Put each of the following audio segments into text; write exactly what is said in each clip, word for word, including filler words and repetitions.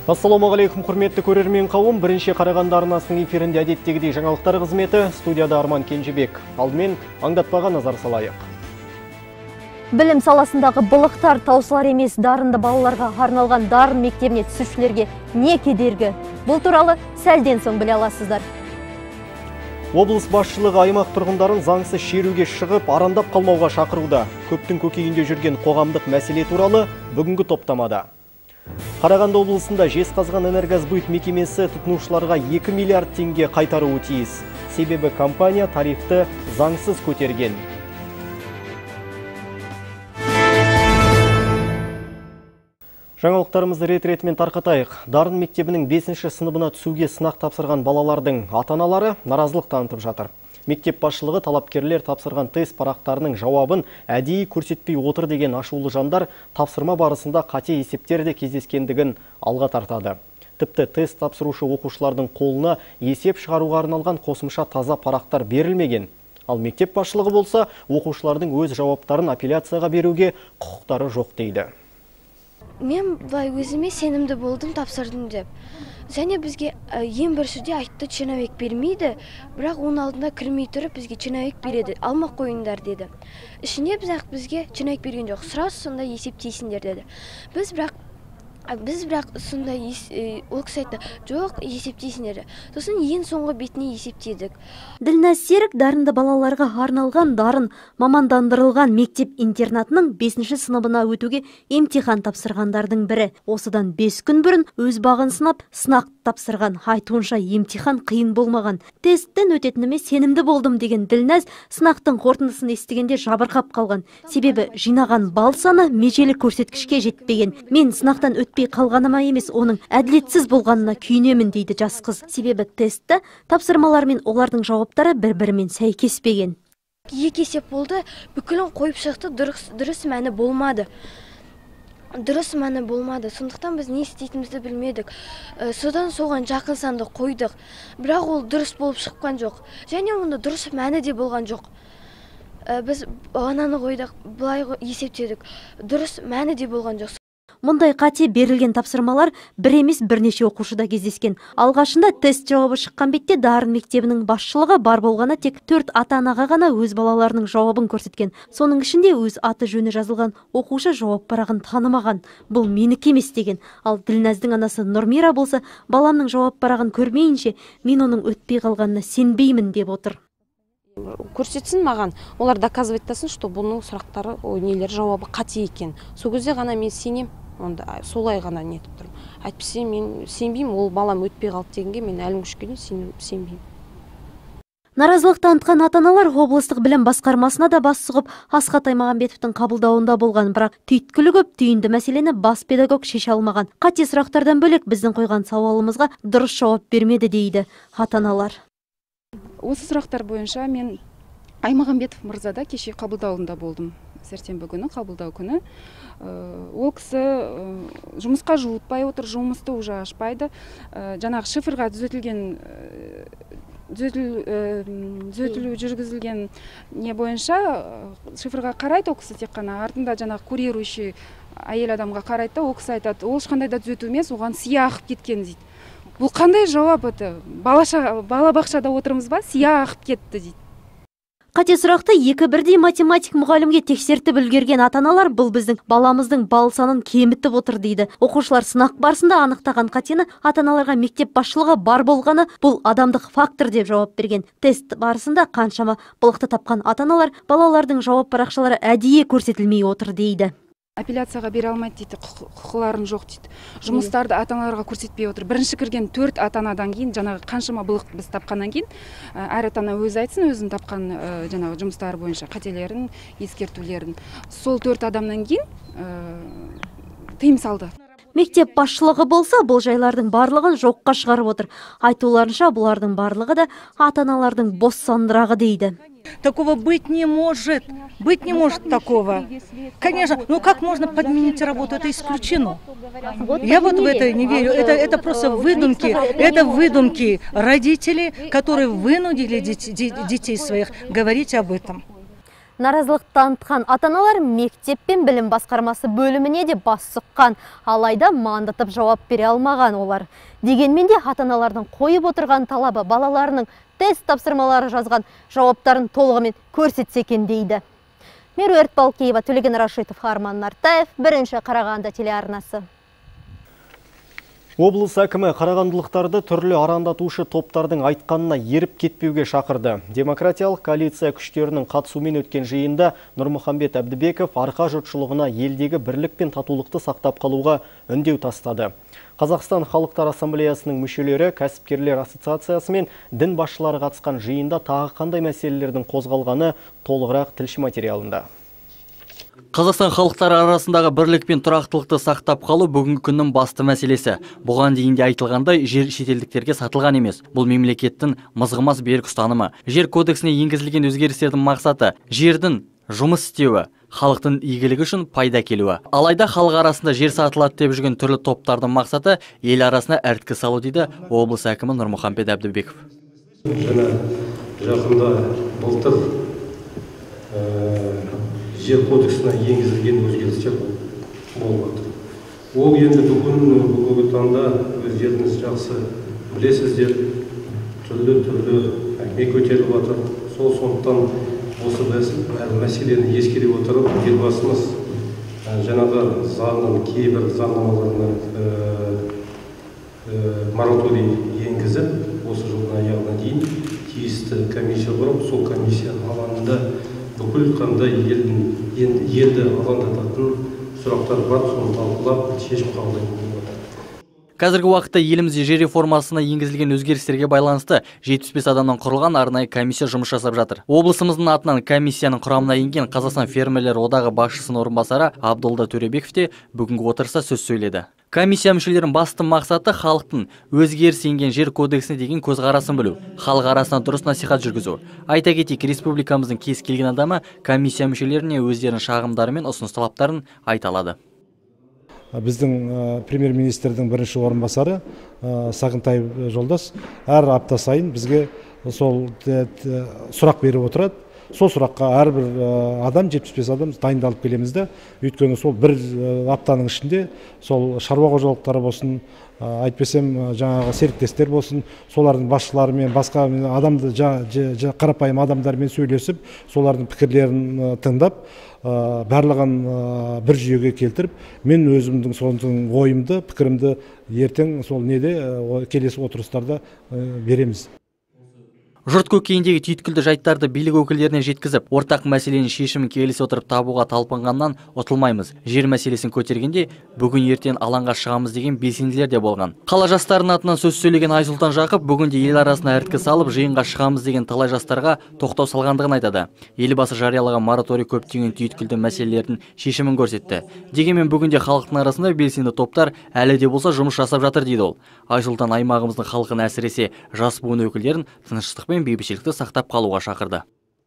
Ассалаумағалейкум, құрметті көрермен қауым. Бірінші Қарағанды арнасының эфирінде әдеттегідей жаңалықтар қызметі, студияда Арман Кенжебек. Алдымен аңдатпаға назар салайық. Білім саласындағы былықтар таусылар емес дарынды балаларға арналған дарын мектебіне түсушілерге не кедергі? Бұл туралы сәлден соң біле аласыздар. Облыс басшылығы аймақ тұрғындарын заңсыз шеруге шығып, арандап қалмауға шақыруда. Көптің көкейінде жүрген қоғамдық мәселе туралы бүгінгі топтамада. Қарағанды облысында Жезқазған энергосбыт мекемесі тұтынушыларға екі миллиард теңге қайтаруы тиіс. Себебі компания тарифті заңсыз көтерген. Жаңалықтарымызды рет-ретімен тарқатайық. Дарын мектебінің бесінші сыныбына түсуге сынақ тапсырған балалардың ата-аналары наразылық танытып жатыр. Мектеп басшылығы талапкерлер тапсырған тест парақтарының жауабын әдейі көрсетпей отыр деген ашулы жандар тапсырма барысында қате есептерде кездескендігін алға тартады. Тіпті тест тапсырушы оқушылардың қолына есеп шығаруға арналған қосымша таза парақтар берілмеген. Ал мектеп басшылығы болса, оқушылардың өз жауаптарын апелляцияға беруге құқықтары жоқ дейді. Мен былай өзіме сенімді болдым, тапсырдым деп. Және бізге ең біріншіде айтты, чиновек бермейді, бірақ оның алдында кірмей тұрып бізге чиновек береді, алмақ қойыңдар деді. Ішінде бірақ бізге чиновек берген жоқ, сразу сонда есептейсіңдер деді. Біз бірақ Біз бірақ сонда ол кісі айтты, жоқ, есептейсіңдер. Сосын ең соңғы бетіне есептедік. Ділназ Серік дарынды балаларға арналған дарын мамандандырылған мектеп интернатының бесінші сыныбына өтуге емтихан тапсырғандардың бірі. Осыдан бес күн бұрын өз бағын сынап, сынақ тапсырған. Айтуынша емтихан қиын болмаған. Тесттен өтетініме сенімді болдым деген Ділназ сынақтың қорытындысын естігенде жабырқап қалған. Себебі жинаған бал саны межелі көрсеткішке жетпеген. Мен сынақтан өтпей қалғаныма емес, оның әділетсіз болғанына күйінемін дейді жас қыз. Себебі тестті тапсырмалар мен олардың жауаптары бір-бірімен сәйкеспеген. Екі есеп болды, бүкілін қойып шықты, дұрыс, дұрыс мәні болмады. Дұрыс мәні болмады. Сондықтан біз не істейтімізді білмедік. Содан соған жақын санды қойдық. Бірақ ол дұрыс болып шыққан жоқ. Және онда дұрыс мәні де болған жоқ. Біз ананы қойдық, былай есептедік. Дұрыс мәні де болған жоқ. Мұндай қате берілген тапсырмалар бір емес бірнеше оқушыда кездескен. Алғашында тест жауабы шыққан бетте дарын мектебінің басшылығы бар болғаны тек төрт ата-анаға ғана өз балаларының жауабын көрсеткен. Соның ішінде өз аты жөні жазылған оқушы жауап парағын танымаған. Бұл менікі емес деген. Ал Ділназдың анасы Нұрмира болса, баламның жауап парағын көрмейінше, мен оның өтпей қалғанына сенбеймін деп отыр. Көрсетсін маған, олар доказывайттасын, что бұның сұрақтары, нелер жауабы қате екен. Сол кезде ғана мен сенем. Онда солай ғана нетіп тұрмын. Әйтпесе мен сенбеймін, ол балам өтпей қалды дегенге мен әлім күшкеден сенбеймін. Наразылық танытқан ата-аналар облыстық білім басқармасына да бас сұғып, Асхат Аймағамбетовтің қабылдауында болған, бірақ түйткілі көп түйінді мәселені бас педагог шеше алмаған. Қате сұрақтардан бөлек біздің қойған сауалымызға дұрыс жауап бермеді дейді ата-аналар. Осы сұрақтар бойынша мен Аймағамбетов мырзада кеше қабылдауында болдым. Сәрсенбі күні, қабылдау күні. Ол кісі жұмысқа жуытпай отыр, жұмысты уже ашпайды. Жаңағы шифрға түзетілген түзетілу жүргізілген не бойынша шифрға қарайды ол кісі тек қана, артында жаңағы курирующий әйел адамға қарайды, ол кісі айтады, ол ешқандай да түзету емес, оған сия ағып кеткен дейді. Бұл қандай жауап это? Балабақшада отырмыз ба, сия ағып кетті дейді. Қате сұрақты екі бірдей математик мұғалімге тексертіп үлгерген ата-аналар бұл біздің баламыздың бал санын кемітіп отыр дейді. Оқушылар сынақ барысында анықтаған қатені ата-аналарға мектеп басшылығы бар болғаны бұл адамдық фактор деп жауап берген. Тест барысында қаншама былықты тапқан ата-аналар балалардың жауап парақшалары әдейі көрсетілмей отыр дейді. Апелляцияға бере алмайды дейді, құқыларын жоқ дейді. Жұмыстарды ата-аналарға көрсетпей отыр. Бірінші кірген төрт ата-анадан кейін, жаңағы қаншама былық біз тапқаннан кейін, әр ата-ана өзі айтсын, өзін тапқан жаңағы жұмыстары бойынша қателерін, ескертулерін. Сол төрт адамнан кейін тыйым салды. Мектеп басшылығы болса, бұл жайлардың барлығын жоққа шығарып отыр. Айтуларынша, бұлардың барлығы да ата-аналардың бос сандырағы дейді. Такого быть не может. Быть не может такого. Конечно, ну как можно подменить работу? Это исключено. Я вот в это не верю. Это, это просто выдумки. Это выдумки родителей, которые вынудили детей, детей своих говорить об этом. Наразылық танытқан ата-аналар мектеп пен білім басқармасы бөліміне де бас сұққан, алайда мандатып жауап бере алмаған олар. Дегенмен де ата-аналардың қойып отырған талабы балаларының тест тапсырмалары жазған жауаптарын толығымен көрсетсе екен дейді. Меруерт Балкеева, Төлеген Рашитов, Арман Нартаев, бірінші Қарағанды телеарнасы. Облыс әкімі қарағандылықтарды түрлі арандатушы топтардың айтқанына еріп кетпеуге шақырды. Демократиялық коалиция күштерінің қатысуымен өткен жиында Нұрмұхамбет Әбдібеков арқа жұртшылығына елдегі бірлік пен татулықты сақтап қалуға үндеу тастады. Қазақстан Халықтар Ассамблеясының мүшелері, кәсіпкерлер ассоциациясы мен дін басшылары қатысқан жиында тағы қандай мәселелердің қозғалғаны толығырақ тілші материалында. Қазақстан халықтары арасындағы бірлік пен тұрақтылықты сақтап қалу бүгінгі күннің басты мәселесі. Бұған дейін де айтылғандай, жер шетелдіктерге сатылған емес. Бұл мемлекеттің мызғымас берік ұстанымы. Жер кодексіне енгізілген өзгерістердің мақсаты жердің жұмыс істеуі, халықтың игілігі үшін пайда келуі. Алайда халық арасында жер сатылады деп жүрген түрлі топтардың мақсаты ел арасына әрткі салу дейді облыс әкімі Нұрмұхамбет Әбдібеков. Жаңа жақында былтыр жер кодексіне енгізілген өзгерістер болып отыр. Ол енді бүгін бүгінгі таңда өздеріңіз жақсы білесіздер, түрлі-түрлі әңгіме көтеріліп отыр. Сол сондықтан осы мәселені ескере отырып, елбасымыз жаңағы заңның кейбір заңнамаларына мораторий енгізіп, осы жылдың аяғына дейін тиісті комиссия құрып, сол комиссияның алаңында бүкіл қандай елді алаңдататын сұрақтар бар, соны талқылап шешім қабылдайтын болады. Қазіргі уақытта елімізде жер реформасына енгізілген өзгерістерге байланысты жетпіс бес адамнан құрылған арнайы комиссия жұмыс жасап жатыр. Облысымыздың атынан комиссияның құрамына енген Қазақстан фермерлер одағы басшысының орынбасары Абдолда Төребеков те бүгінгі отырыста сөз сөйледі. Комиссия мүшелерінің басты мақсаты халықтың өзгеріс енген жер кодексіне деген көзқарасын білу, халық арасына дұрыс насихат жүргізу. Айта кетейік, республикамыздың кез келген адамы комиссия мүшелеріне өздерінің шағымдары мен ұсыныс талаптарын айта алады. Біздің премьер-министрдің бірінші орынбасары Сағынтаев Жолдас әр апта сайын бізге сол сұрақ беріп отырады. Сол сұраққа әрбір адам, жетпіс бес адам дайындалып келеміз де, өйткені сол бір аптаның ішінде сол шаруа қожалықтары болсын, айтпесем жаңағы серіктестер болсын, солардың басшыларымен, басқа адамды қарапайым адамдармен сөйлесіп, солардың пікірлерін тыңдап, барлығын бір жүйеге келтіріп, мен өзімдің соның ойымды, пікірімді ертең сол неде келесі отырыстарда береміз. Жұрт көкейіндегі түйткілді жайттарды билік өкілдеріне жеткізіп, ортақ мәселенің шешімін келісе отырып табуға талпынғаннан ұтылмаймыз. Жер мәселесін көтергенде бүгін ертең алаңға шығамыз деген белсенділер де болған. Қала жастарының атынан сөз сөйлеген Айсұлтан Жақып бүгінде ел арасына әрткі салып, жиынға шығамыз деген талай жастарға тоқтау салғандығын айтады. Елбасы жариялаған мораторий көптеген түйткілді мәселелердің шешімін көрсетті. Дегенмен бүгінде халықтың арасында белсенді топтар әлі де болса жұмыс жасап жатыр дейді ол. Айсұлтан аймағымыздың халқын, әсіресе жас буын өкілдерін тыныштық пен бейбітшілікті сақтап қалуға шақырды.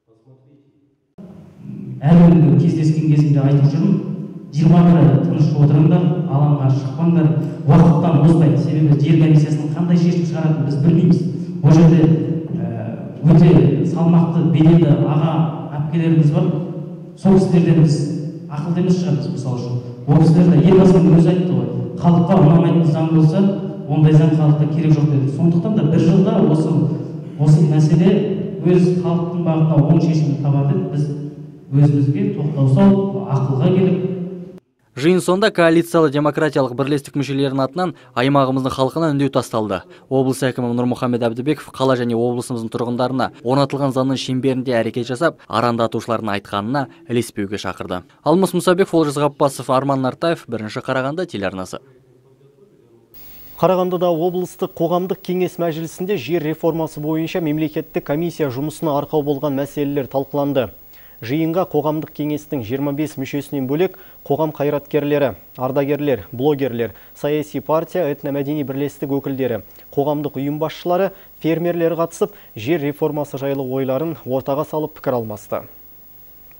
Әлі кездескен кезімде айтып жүрмін, жиырма бірі тыныш отырыңдар, алаңға шықпаңдар, уақыттан озбайды. Себебі жер комиссиясының қандай шешім шығаратынын біз білмейміз. Бұл жерде өте салмақты беделді аға әпкелеріміз бар. Сол кісілерден біз ақылды емес шығармыз, мысалы үшін. Ол кісілер де елбасының өзі айтты ғой, халыққа ұнамайтын заң болса, ондай заң халыққа керек жоқ деді. Сондықтан да бір жылда осы осы мәселе өз халықтың бағытына оң шешімін табады. Біз өзімізге тоқтаусыз ақылға келіп. Жиын соңында коалициялы демократиялық бірлестік мүшелерінің атынан аймағымыздың халқына үндеу тасталды. Облыс әкімі Нұрмұхамбет Әбдібеков қала және облысымыздың тұрғындарына орнатылған заңның шеңберінде әрекет жасап, арандатушылардың айтқанына ілеспеуге шақырды. Алмас Мұсабеков, Олжас Ғапбасов, Арман Нартаев, бірінші Қарағанды телеарнасы. Қарағандыда облыстық қоғамдық кеңес мәжілісінде жер реформасы бойынша мемлекеттік комиссия жұмысына арқау болған мәселелер талқыланды. Жиынға қоғамдық кеңестің жиырма бес мүшесінен бөлек қоғам қайраткерлері, ардагерлер, блогерлер, саяси партия, этномәдени бірлестік өкілдері, қоғамдық ұйым басшылары, фермерлер қатысып, жер реформасы жайлы ойларын ортаға салып пікір алмасты.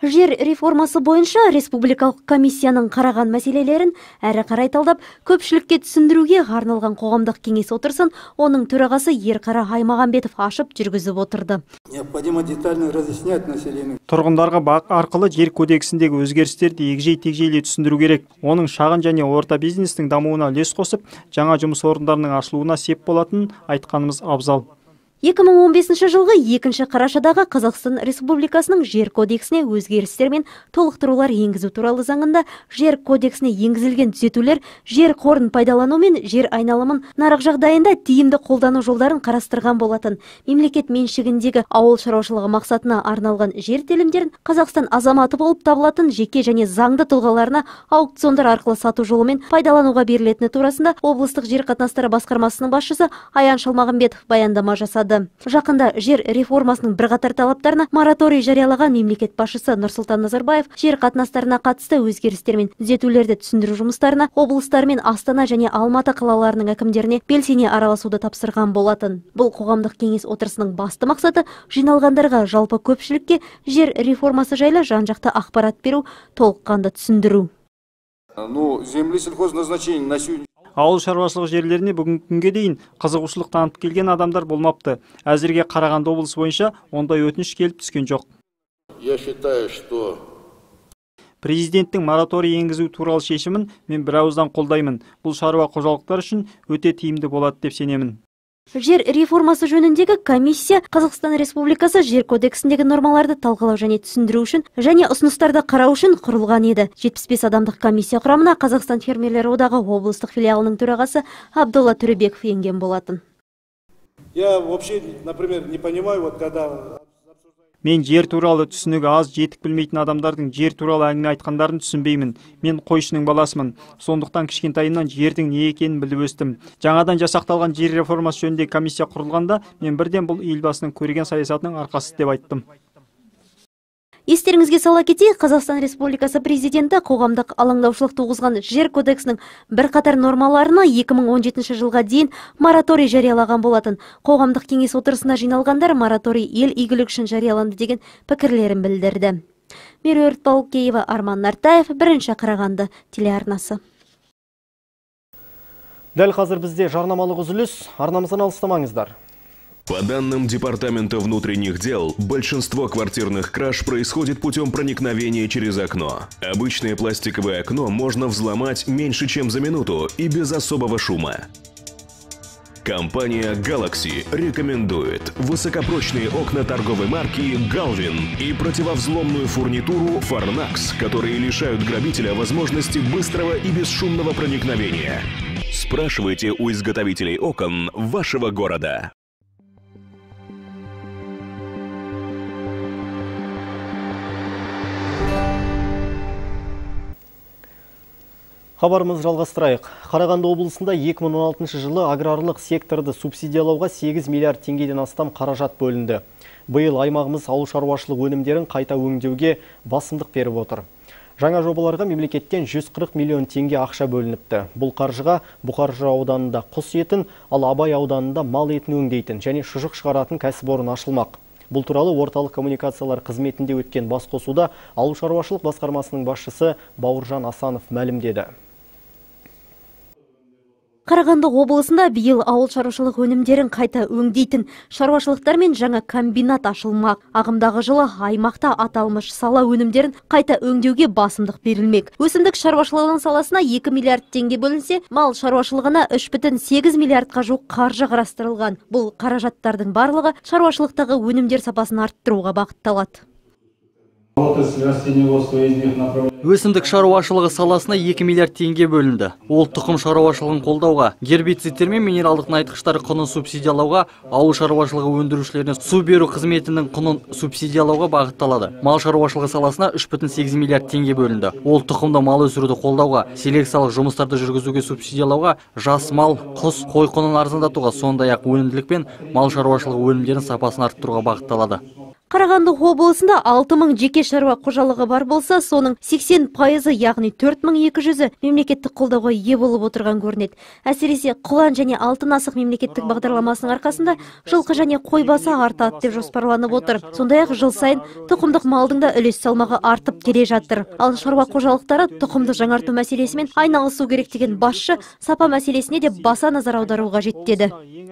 Жер реформасы бойынша республикалық комиссияның қараған мәселелерін әрі қарай талдап, көпшілікке түсіндіруге арналған қоғамдық кеңес отырысын оның төрағасы Ерқара Аймағамбетов ашып жүргізіп отырды. Необходимо детально разъяснять населению. Тұрғындарға бақ арқылы жер кодексіндегі өзгерістерді егжей-тегжейлі түсіндіру керек. Оның шағын және орта бизнестің дамуына үлес қосып, жаңа жұмыс орындарының ашылуына сеп болатынын айтқанымыз абзал. екі мың он бесінші жылғы екінші қарашадағы Қазақстан Республикасының жер кодексіне өзгерістер мен толықтырулар енгізу туралы заңында жер кодексіне енгізілген түзетулер жер қорын пайдалану мен жер айналымын нарық жағдайында тиімді қолдану жолдарын қарастырған болатын. Мемлекет меншігіндегі ауыл шаруашылығы мақсатына арналған жер телімдерін Қазақстан азаматы болып табылатын жеке және заңды тұлғаларына аукциондар арқылы сату жолымен пайдалануға берілетіні турасында облыстық жер қатынастары басқармасының басшысы Аян Шалмағамбетов баяндама жасады. Жақында жер реформасының бірқатар талаптарына мораторий жариялаған мемлекет басшысы Нұрсұлтан Назарбаев жер қатынастарына қатысты өзгерістер мен түзетулерді түсіндіру жұмыстарына облыстар мен Астана және Алматы қалаларының әкімдеріне белсене араласуды тапсырған болатын. Бұл қоғамдық кеңес отырысының басты мақсаты жиналғандарға жалпы көпшілікке жер реформасы жайлы жан-жақты ақпарат беру, толыққанды түсіндіру. Ну, земли сельхозназначения на сегодня. Ауыл шаруашылық жерлеріне бүгінгі күнге дейін қызығушылық танытып келген адамдар болмапты. Әзірге Қарағанды облысы бойынша ондай өтініш келіп түскен жоқ. Я считаю, что Президенттің мораторий енгізу туралы шешімін мен бір ауыздан қолдаймын. Бұл шаруа қожалықтар үшін өте тиімді болады деп сенемін. Жер реформасы жөніндегі комиссия Қазақстан Республикасы жер кодексіндегі нормаларды талқылау және түсіндіру үшін және ұсыныстарды қарау үшін құрылған еді. жетпіс бес адамдық комиссия құрамына Қазақстан фермерлер одағы облыстық филиалының төрағасы Абдулла Төребеков енген болатын. Я вообще, например, не понимаю, вот когда Мен жер туралы түсінігі аз жетік білмейтін адамдардың жер туралы әңгіме айтқандарын түсінбеймін. Мен қойшының баласымын. Сондықтан кішкентайымнан жердің не екенін біліп өстім. Жаңадан жасақталған жер реформасы жөнінде комиссия құрылғанда мен бірден бұл елбасының көреген саясатының арқасы деп айттым. Естеріңізге сала кетейік, Қазақстан Республикасы президенті қоғамдық алаңдаушылық туғызған жер кодексінің бірқатар нормаларына екі мың он жетінші жылға дейін мораторий жариялаған болатын. Қоғамдық кеңес отырысына жиналғандар мораторий ел игілігі үшін жарияланды деген пікірлерін білдірді. Меруерт Балкеева, Арман Нартаев, бірінші Қарағанды телеарнасы. Дәл қазір бізде жарнамалық үзіліс, арнамыздан алыстамаңыздар. По данным Департамента внутренних дел, большинство квартирных краж происходит путем проникновения через окно. Обычное пластиковое окно можно взломать меньше, чем за минуту и без особого шума. Компания Galaxy рекомендует высокопрочные окна торговой марки Galvin и противовзломную фурнитуру Farnax, которые лишают грабителя возможности быстрого и бесшумного проникновения. Спрашивайте у изготовителей окон вашего города. Хабарымыз жалғастырайық. Қарағанды облысында екі мың он алтыншы жылы аграрлық секторды субсидиялауға сегіз миллиард теңгеден астам қаражат бөлінді. Биыл аймағымыз ауыл шаруашылық өнімдерін қайта өңдеуге басымдық беріп отыр. Жаңа жобаларға мемлекеттен жүз қырық миллион теңге ақша бөлініпті. Бұл қаржыға Бұқар ауданында құс етін, ал Абай ауданында мал етін өңдейтін және шұжық шығаратын кәсіпорын ашылмақ. Бұл туралы орталық коммуникациялар қызметінде өткен басқосуда ауыл шаруашылық басқармасының басшысы Бауыржан Асанов мәлімдеді. Қарағанды облысында биыл ауыл шаруашылық өнімдерін қайта өңдейтін шаруашылықтар мен жаңа комбинат ашылмақ. Ағымдағы жылы аймақта аталмыш сала өнімдерін қайта өңдеуге басымдық берілмек. Өсімдік шаруашылығының саласына екі миллиард теңге бөлінсе, мал шаруашылығына үш бүтін сегіз миллиардқа жуық қаржы қарастырылған. Бұл қаражаттардың барлығы шаруашылықтағы өнімдер сапасын арттыруға бағытталады. Өсімдік шаруашылығы саласына екі миллиард теңге бөлінді. Ол тұқым шаруашылығын қолдауға, гербицидтер мен минералдық тыңайтқыштар құнын субсидиялауға, ауыл шаруашылығы өндірушілеріне су беру қызметінің құнын субсидиялауға бағытталады. Мал шаруашылығы саласына үш бүтін сегіз миллиард теңге бөлінді. Ол тұқымды мал өсіруді қолдауға, селекциялық жұмыстарды жүргізуге субсидиялауға, жас мал, құс, қой құнын арзандатуға, сондай-ақ өнімділік пен мал шаруашылығы өнімдерінің сапасын арттыруға бағытталады. Қарағанды облысында алты мың жеке шаруа қожалығы бар болса, соның сексен пайызы, яғни төрт мың екі жүзі мемлекеттік қолдауға ие болып отырған көрінеді. Әсіресе құлан және алтын асық мемлекеттік бағдарламасының арқасында жылқы және қой басы артады деп жоспарланып отыр. Сондай-ақ жыл сайын тұқымдық малдың да үлес салмағы артып келе жатыр. Ал шаруа қожалықтары тұқымды жаңарту мәселесімен айналысу керек деген басшы сапа мәселесіне де баса назар аударуға жетеді.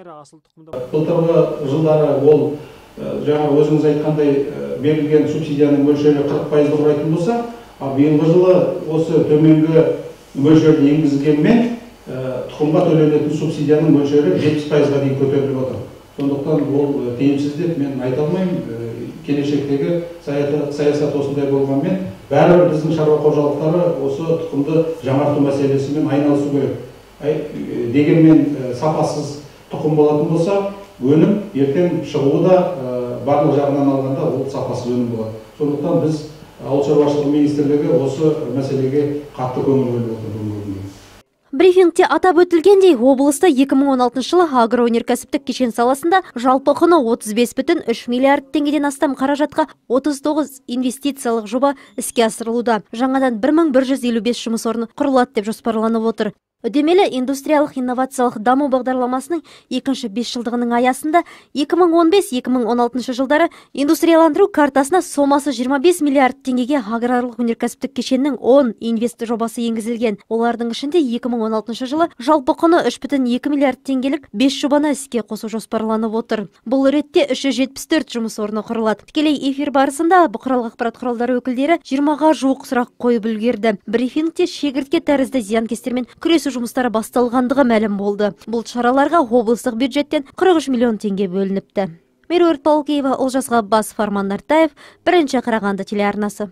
Былтырғы жылдары ол жаңа өзіңіз айтқандай берілген субсидияның мөлшері қырық пайызды құрайтын болса, биылғы жылы осы төменгі мөлшерді енгізілгенмен тұқымға төленетін субсидияның мөлшері жетпіс пайызға дейін көтеріліп отыр. Сондықтан ол тиімсіз деп мен айта алмаймын. Келешектегі саясат осындай болғанмен, бәрібір біздің шаруа қожалықтары осы тұқымды жаңарту мәселесімен айналысу керек. Дегенмен сапасыз тұқым болатын болса, өнім ертең шығуы да барлық жағынан алғанда ол сапасыз өнім болады. Сондықтан біз ауыл шаруашылығы министрлігі осы мәселеге қатты көңіл бөліп отыр. Брифингте атап өтілгендей, облыста екі мың он алтыншы жылы агроөнеркәсіптік кешен саласында жалпы құны отыз бес бүтін үш миллиард теңгеден астам қаражатқа отыз тоғыз инвестициялық жоба іске асырылуда. Жаңадан бір мың бір жүз елу бес жұмыс орны құрылады деп жоспарланып отыр. Үдемелі индустриялық инновациялық даму бағдарламасының екінші бес жылдығының аясында екі мың он бес екі мың он алтыншы жылдары индустрияландыру картасына сомасы жиырма бес миллиард теңгеге аграрлық өнеркәсіптік кешеннің он инвест жобасы енгізілген. Олардың ішінде екі мың он алтыншы жылы жалпы құны үш бүтін екі миллиард теңгелік бес жобаны іске қосу жоспарланып отыр. Бұл ретте үш жүз жетпіс төрт жұмыс орны құрылады. Тікелей эфир барысында бұқаралық ақпарат құралдары өкілдері жиырмаға жуық сұрақ қойып үлгерді. Брифингте шегіртке тәрізді зиянкестермен күресу жұмыстары басталғандығы мәлім болды. Бұл шараларға облыстық бюджеттен қырық үш миллион теңге бөлініпті. Меруерт Палкеева, Олжас Ғаббасов, Арман Нартаев, бірінші Қарағанды телеарнасы.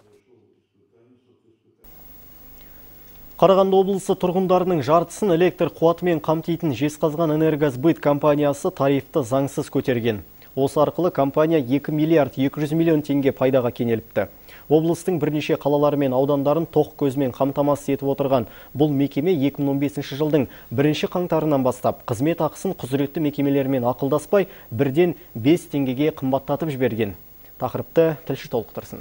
Қарағанды облысы тұрғындарының жартысын электр қуатымен қамтитын Жезқазған энергосбыт компаниясы тарифті заңсыз көтерген. Осы арқылы компания екі миллиард екі жүз миллион теңге пайдаға кенеліпті. Облыстың бірнеше қалалары мен аудандарын тоқ көзмен қамтамасыз етіп отырған бұл мекеме екі мың он бесінші жылдың бірінші қаңтарынан бастап қызмет ақысын құзыретті мекемелермен ақылдаспай бірден бес теңгеге қымбаттатып жіберген. Тақырыпты тілші толықтырсын.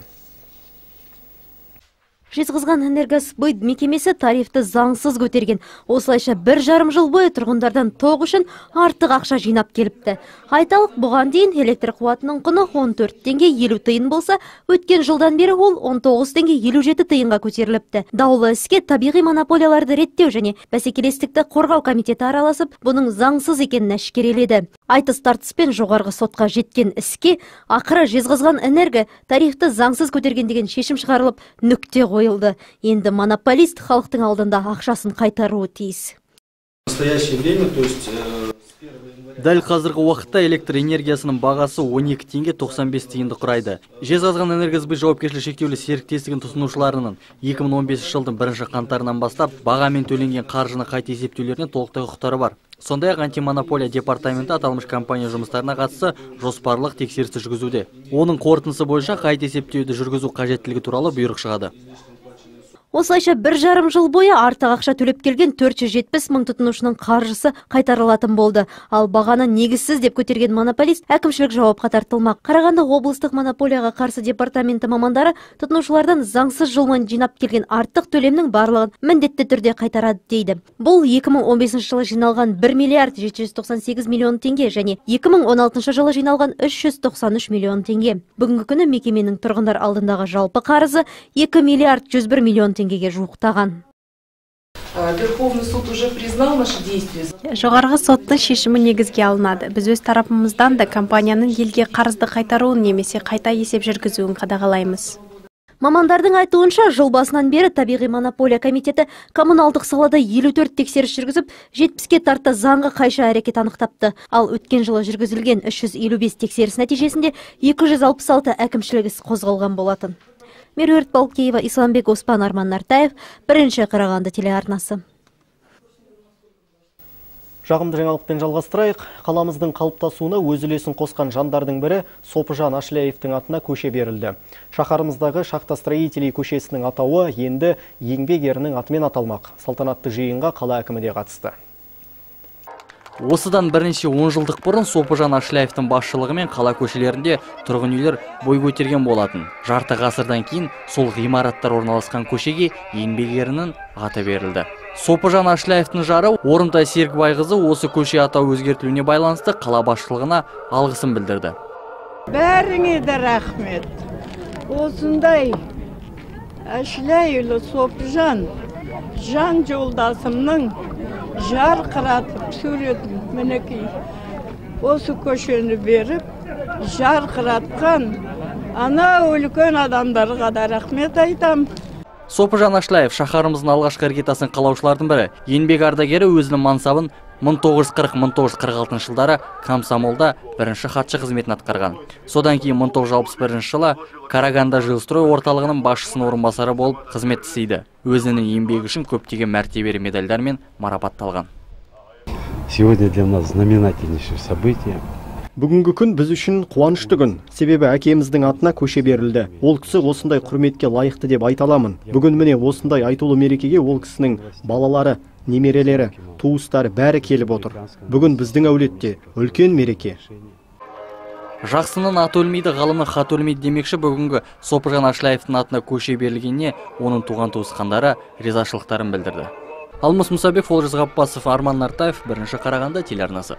Жезқазған энергосбыт мекемесі тарифті заңсыз көтерген. Осылайша бір жарым жыл бойы тұрғындардан тоқ үшін артық ақша жинап келіпті. Айталық, бұған дейін электр қуатының құны он төрт теңге елу тиын болса, өткен жылдан бері ол он тоғыз теңге елу жеті тиынға көтеріліпті. Даулы іске табиғи монополияларды реттеу және бәсекелестікті қорғау комитеті араласып, бұның заңсыз екенін әшкереледі. Айтыс тартыспен жоғарғы сотқа жеткен іске ақыры Жезқазған энерго тарифті заңсыз көтерген деген шешім шығарылып, нүкте қойылды. Енді монополист халықтың алдында ақшасын қайтаруы тиіс. Дәл қазіргі уақытта электр энергиясының бағасы он екі теңге тоқсан бес тиынды құрайды. Жезқазған энергосбыт жауапкершілігі шектеулі серіктестігінің тұтынушыларының екі мың он бесінші жылдың бірінші қаңтарынан бастап бағамен төленген қаржыны қайта есептеулеріне толықтай құқықтары бар. Сондай-ақ антимонополия департаменті аталмыш компания жұмыстарына қатысты жоспарлық тексерісті жүргізуде. Оның қорытындысы бойынша қайта есептеуді жүргізу қажеттілігі туралы бұйрық шығады. Осылайша бір жарым жыл бойы артық ақша төлеп келген төрт жүз жетпіс мың тұтынушының қаржысы қайтарылатын болды. Ал бағаны негізсіз деп көтерген монополист әкімшілік жауапқа тартылмақ. Қарағанды облыстық монополияға қарсы департаменті мамандары тұтынушылардан заңсыз жолмен жинап келген артық төлемнің барлығын міндетті түрде қайтарады дейді. Бұл екі мың он бесінші жылы жиналған бір миллиард жеті жүз тоқсан сегіз миллион теңге және екі мың он алтыншы жылы жиналған үш жүз тоқсан үш миллион теңге. Бүгінгі күні мекеменің тұрғындар алдындағы жалпы қарызы екі миллиард жүз бір миллион теңгеге жуықтаған. Верховный суд уже признал наши действия. Жоғарғы соттың шешімі негізге алынады. Біз өз тарапымыздан да компанияның елге қарызды қайтаруын немесе қайта есеп жүргізуін қадағалаймыз. Мамандардың айтуынша, жыл басынан бері табиғи монополия комитеті коммуналдық салада елу төрт тексеріс жүргізіп, жетпіске тарта заңға қайшы әрекет анықтапты. Ал өткен жылы жүргізілген үш жүз елу бес тексеріс нәтижесінде екі жүз алпыс алты әкімшілік іс қозғалған болатын. Меруерт Палкеева, Исламбек Оспан, Арман Нартаев, бірінші Қарағанды телеарнасы. Жағымды жаңалықпен жалғастырайық. Қаламыздың қалыптасуына өз үлесін қосқан жандардың бірі Сопыжан Ашляевтің атына көше берілді. Шаһарымыздағы Шахтастроителей көшесінің атауы енді еңбек ерінің атымен аталмақ. Салтанатты жиынға қала әкімі де қатысты. Осыдан бірнеше он жылдық бұрын Сопыжан Ашляевтың басшылығымен қала көшелерінде тұрғын үйлер бой көтерген болатын. Жарты ғасырдан кейін сол ғимараттар орналасқан көшеге еңбек ерінің аты берілді. Сопыжан Ашляевтың жары Орынтай Серікбайқызы осы көше атау өзгертілуіне байланысты қала басшылығына алғысын білдірді. Бәріңе де рахмет. Осындай Ашляевлы Сопыжан жан жолдасымның жарқыратып суретін мінекей осы көшені беріп жарқыратқан ана үлкен адамдарға да рахмет айтам. Сопыжан Ашляев шаһарымыздың алғашқы іргетасын қалаушылардың бірі. Еңбек ардагері өзінің мансабын мың тоғыз жүз қырық - мың тоғыз жүз қырық алтыншы жылдары комсомолда бірінші хатшы қызметін атқарған. Содан кейін мың тоғыз жүз алпыс бірінші жылы Караганда жилстрой орталығының басшысының орынбасары болып қызмет істейді. Өзінің еңбегі үшін көптеген мәртебелі медальдармен марапатталған. Сегодня для нас знаменательнейшее событие. Бүгінгі күн біз үшін қуанышты күн. Себебі әкеміздің атына көше берілді. Ол кісі осындай құрметке лайықты деп айта аламын. Бүгін міне осындай айтулы мерекеге ол кісінің балалары, немерелері, туыстары бәрі келіп отыр. Бүгін біздің әулетте үлкен мереке. Жақсының аты өлмейді, ғалымның хаты өлмейді демекші бүгінгі Сопыжан Ашляевтың атына көше берілгеніне оның туған туысқандары ризашылықтарын білдірді. Алмас Мұсабек, Олжас Ғапбасов, Арман Нартаев, бірінші Қарағанды телеарнасы.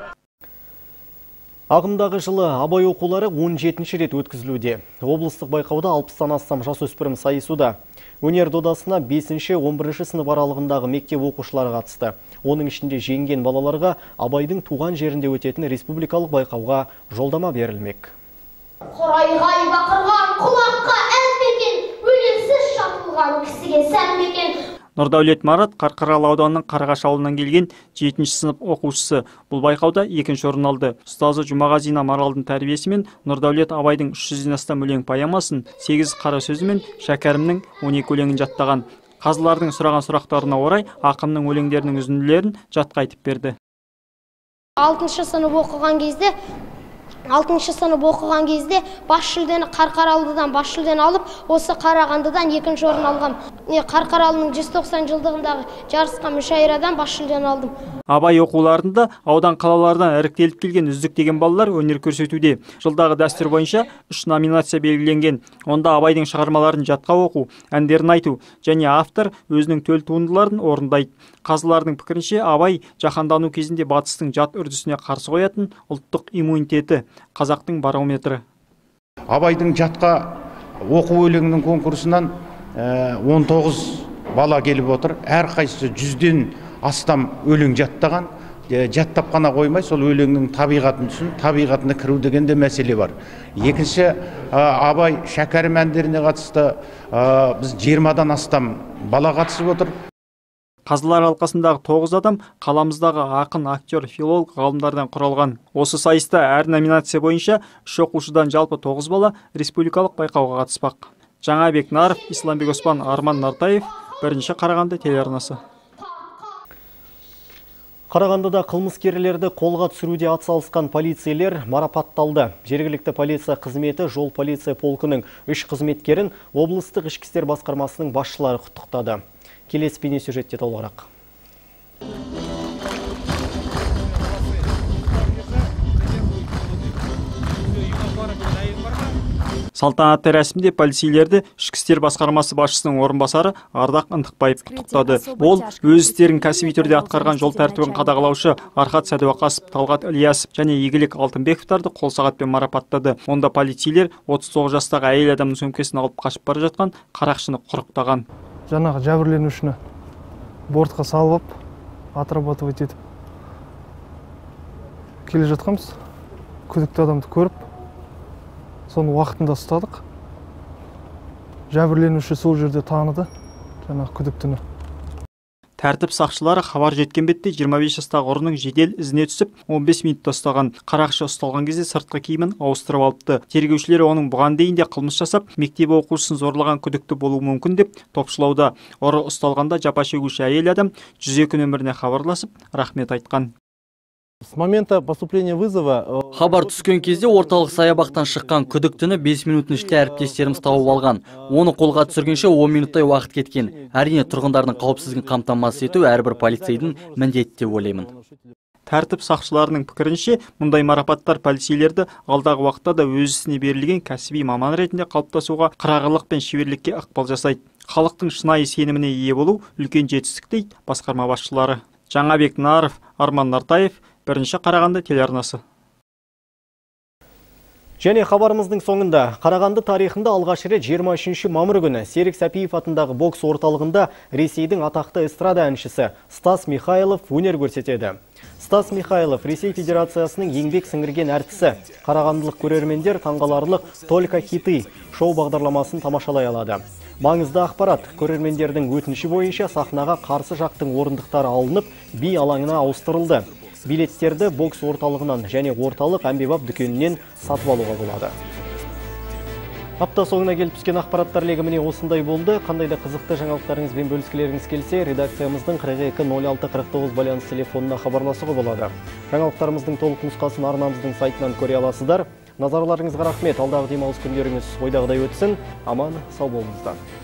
Ағымдағы жылы абай оқулары он жетінші рет өткізілуде. Облыстық байқауда алпыстан астам жасөспірім сайысуда. Өнер додасына бесінші он бірінші сынып аралығындағы мектеп оқушылары қатысты. Оның ішінде жеңген балаларға абайдың туған жерінде өтетін республикалық байқауға жолдама берілмек. Қорайғай бақырған құлаққа әлбекен, өлеңсіз шатылған кісіге сәлбекен. Нұрдәулет Марат Қарқаралы ауданының Қарғаш ауылынан келген жетінші сынып оқушысы. Бұл байқауда екінші орын алды. Ұстазы Жұмағазина Маралдың тәрбиесімен Нұрдәулет Абайдың үш жүзден астам өлең поэмасын, сегіз қара сөзі мен Шәкәрімнің он екі өлеңін жаттаған. Қазылардың сұраған сұрақтарына орай ақынның өлеңдерінің үзінділерін жатқа айтып берді. алтыншы сынып оқыған кезде алтыншы сынып оқыған кезде бас жүлдені Қарқаралыдан бас жүлдені алып, осы Қарағандыдан екінші орын алғам. Қарқаралының жүз тоқсан жылдығындағы жарысқа мүшәйрадан бас жүлдені алдым. Абай оқуларында аудан қалалардан іріктеліп келген үздік деген балалар өнер көрсетуде. Жылдағы дәстүр бойынша үш номинация белгіленген. Онда Абайдың шығармаларын жатқа оқу, әндерін айту және автор өзінің төл туындыларын орындайды. Қазылардың пікірінше Абай жаһандану кезінде батыстың жат үрдісіне қарсы қоятын ұлттық иммунитеті, қазақтың барометрі. Абайдың жатқа оқу өлеңінің конкурсынан он тоғыз бала келіп отыр. Әрқайсысы жүзден астам өлең жаттаған. Жаттап қана қоймай, сол өлеңнің табиғатын түсін, табиғатына кіру деген де мәселе бар. Екінші, Абай Шәкәрім әндеріне қатысты біз жиырмадан астам бала қатысып отыр. Қазылар алқасындағы тоғыз адам қаламыздағы ақын, актер, филолог, ғалымдардан құралған. Осы сайыста әр номинация бойынша үш оқушыдан жалпы тоғыз бала республикалық байқауға қатыспақ. Жаңабек Наров, Исламбек Оспан, Арман Нартаев, бірінші Қарағанды телеарнасы. Қарағандыда қылмыскерлерді қолға түсіруде атсалысқан полицейлер марапатталды. Жергілікті полиция қызметі жол полиция полкының үш қызметкерін облыстық ішкі істер басқармасының басшылары құттықтады. Келесі бейне сюжетте толығырақ. Салтанатты рәсімде полицейлерді ішкі істер басқармасы басшысының орынбасары Ардақ Ындықбаев құттықтады. Ол өз істерін кәсіби түрде атқарған жол тәртібін қадағалаушы Архат Сәдуақасов, Талғат Ильясов және Игілік Алтынбековтарды қол сағатпен марапаттады. Онда полицейлер отыз тоғыз жастағы әйел адамның сөмкесін алып қашып бара жатқан қарақшыны құрықтаған. Жаңағы жәбірленушіні бортқа салып, отрабатывать етіп келе жатқанбыз. Күдікті адамды көріп, соны уақытында ұстадық. Жәбірленуші сол жерде таныды, жаңағы күдіктіні. Тәртіп сақшылары хабар жеткен бетте жиырма бес жастағы ұрының жедел ізіне түсіп, он бес минутта ұстаған. Қарақшы ұсталған кезде сыртқы киімін ауыстырып алыпты. Тергеушілер оның бұған дейін де қылмыс жасап, мектеп оқушысын зорлаған күдікті болуы мүмкін деп топшылауда. Ұры ұсталғанда жапа шегуші әйел адам жүз екі нөміріне хабарласып, рахмет айтқан. С момента поступления вызова хабар түскен кезде орталық саябақтан шыққан күдіктіні бес минуттың ішінде әріптестеріміз тауып алған. Оны қолға түсіргенше он минуттай уақыт кеткен. Әрине тұрғындардың қауіпсіздігін қамтамасыз ету әрбір полицейдің міндеті деп ойлаймын. Тәртіп сақшыларының пікірінше, мұндай марапаттар полицейлерді алдағы уақытта да өз ісіне берілген кәсіби маман ретінде қалыптасуға қырағылық пен шеберлікке ықпал жасайды. Халықтың шынайы сеніміне ие болу үлкен жетістік дейді басқарма басшылары. Жаңабек Наров, Арман Нартаев, бірінші Қарағанды телеарнасы. Және хабарымыздың соңында Қарағанды тарихында алғаш рет жиырма үшінші мамыр күні Серік Сәпиев атындағы бокс орталығында Ресейдің атақты эстрада әншісі Стас Михайлов өнер көрсетеді. Стас Михайлов Ресей Федерациясының еңбек сіңірген әртісі. Қарағандылық көрермендер таңғаларлық «Только хиты» шоу бағдарламасын тамашалай алады. Маңызды ақпарат, көрермендердің өтініші бойынша сахнаға қарсы жақтың орындықтары алынып, би алаңына ауыстырылды. Билеттерді бокс орталығынан және орталық әмбебап дүкенінен сатып алуға болады. Апта соңына келіп түскен ақпараттар легіміне осындай болды. Қандай да қызықты жаңалықтарыңызбен бөліскілеріңіз келсе, редакциямыздың қырық екі нөл алты қырық тоғыз байланыс телефонына хабарласуға болады. Жаңалықтарымыздың толық нұсқасын арнамыздың сайтынан көре аласыздар. Назарларыңызға рахмет. Алдағы демалыс күндеріңіз ойдағыдай өтсін. Аман сау болыңыздар.